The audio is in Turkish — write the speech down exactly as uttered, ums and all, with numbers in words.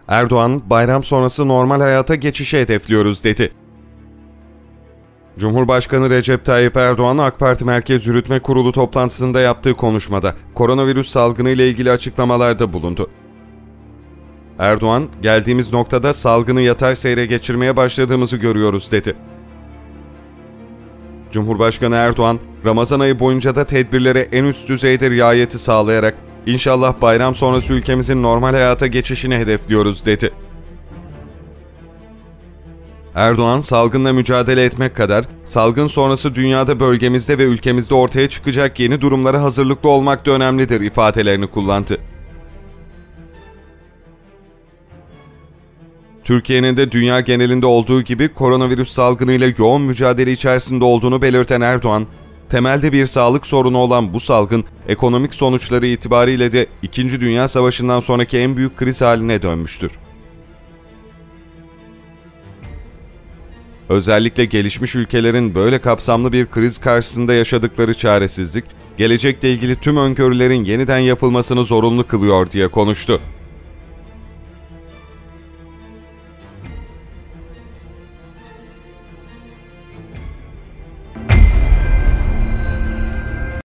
Erdoğan, bayram sonrası normal hayata geçişi hedefliyoruz dedi. Cumhurbaşkanı Recep Tayyip Erdoğan, AK Parti Merkez Yürütme Kurulu toplantısında yaptığı konuşmada koronavirüs salgını ile ilgili açıklamalarda bulundu. Erdoğan, geldiğimiz noktada salgını yatay seyre geçirmeye başladığımızı görüyoruz dedi. Cumhurbaşkanı Erdoğan, Ramazan ayı boyunca da tedbirlere en üst düzeyde riayeti sağlayarak İnşallah bayram sonrası ülkemizin normal hayata geçişini hedefliyoruz dedi. Erdoğan, salgınla mücadele etmek kadar salgın sonrası dünyada, bölgemizde ve ülkemizde ortaya çıkacak yeni durumlara hazırlıklı olmak da önemlidir ifadelerini kullandı. Türkiye'nin de dünya genelinde olduğu gibi koronavirüs salgınıyla yoğun mücadele içerisinde olduğunu belirten Erdoğan, temelde bir sağlık sorunu olan bu salgın, ekonomik sonuçları itibariyle de İkinci Dünya Savaşı'ndan sonraki en büyük kriz haline dönmüştür. Özellikle gelişmiş ülkelerin böyle kapsamlı bir kriz karşısında yaşadıkları çaresizlik, gelecekle ilgili tüm öngörülerin yeniden yapılmasını zorunlu kılıyor diye konuştu.